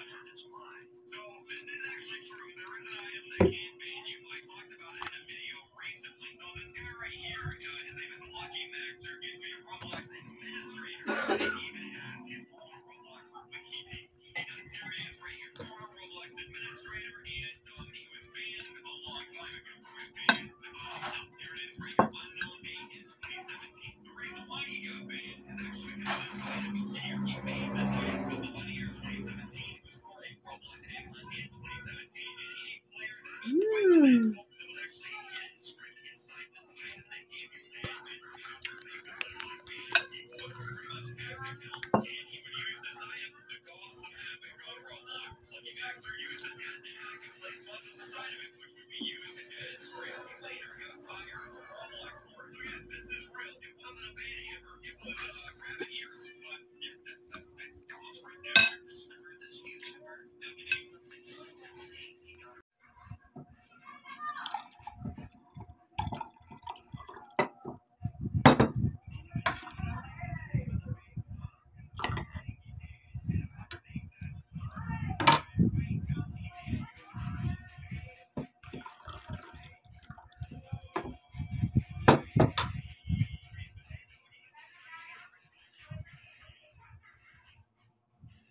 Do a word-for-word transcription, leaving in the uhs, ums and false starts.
So this is actually true. There is an item that can ban you. I talked about it in a video recently. So this guy right here, uh, his name is Lucky Maxer. He used to be a Roblox administrator. And he even has his own Roblox wiki page. He does. Here he is right here, former Roblox administrator, and um, he was banned a long time ago. He was banned. Uh, here it is right here, unknown date in twenty seventeen. The reason why he got banned is actually because of this item here. He made this item a couple of years, twenty seventeen. It was for a Roblox